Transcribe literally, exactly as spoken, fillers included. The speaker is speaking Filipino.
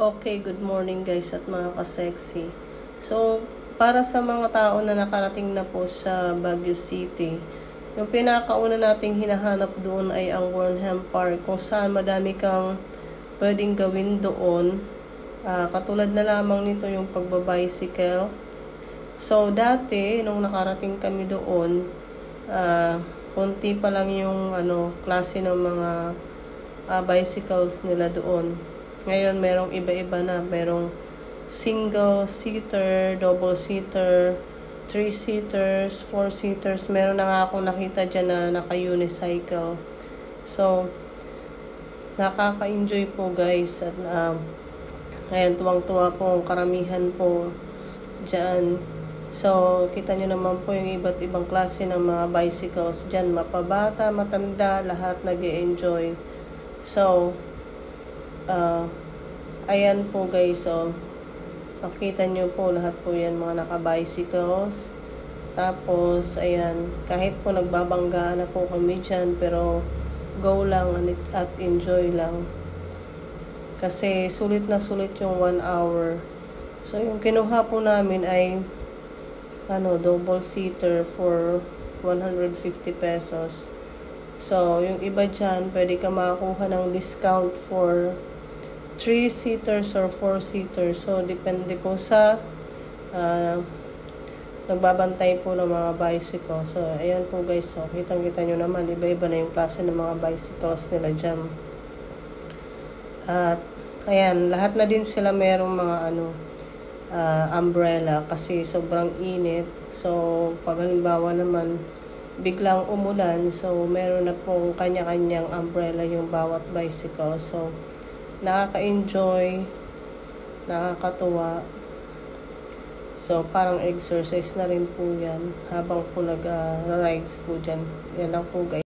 Okay, good morning guys at mga ka-sexy. So, para sa mga tao na nakarating na po sa Baguio City, yung pinakauna nating hinahanap doon ay ang Warnham Park, kung saan madami kang pwedeng gawin doon. Uh, katulad na lamang nito yung pagbabicycle. So, dati, nung nakarating kami doon, uh, konti pa lang yung ano, klase ng mga uh, bicycles nila doon. Ngayon, merong iba-iba na. Merong single-seater, double-seater, three-seaters, four-seaters. Meron na nga akong nakita dyan na naka-unicycle. So, nakaka-enjoy po guys. At, um, ayan, tuwang-tuwa po ang karamihan po dyan. So, kita nyo naman po yung iba't ibang klase ng mga bicycles dyan. Mapabata, matanda, lahat nag-e-enjoy. So, Uh, ayan po guys, so makita nyo po lahat po yan mga naka-bicycles. Tapos ayan, kahit po nagbabangga na po kami dyan, pero go lang at enjoy lang kasi sulit na sulit yung one hour. So yung kinuha po namin ay ano, double seater for one hundred fifty pesos. So yung iba dyan, pwede ka makakuha ng discount for three-seaters or four-seaters. So, depende po sa uh, nagbabantay po ng mga bicycle. So, ayan po guys. So, kitang-kita nyo naman, iba-iba na yung klase ng mga bicycles nila dyan. At, ayan, lahat na din sila merong mga ano, uh, umbrella kasi sobrang init. So, pag halimbawa naman, biglang umulan, so, meron na pong kanya-kanyang umbrella yung bawat bicycle. So, nakaka-enjoy, nakakatuwa. So, parang exercise na rin po yan habang po nag-rides uh, po dyan. Yan lang po guys.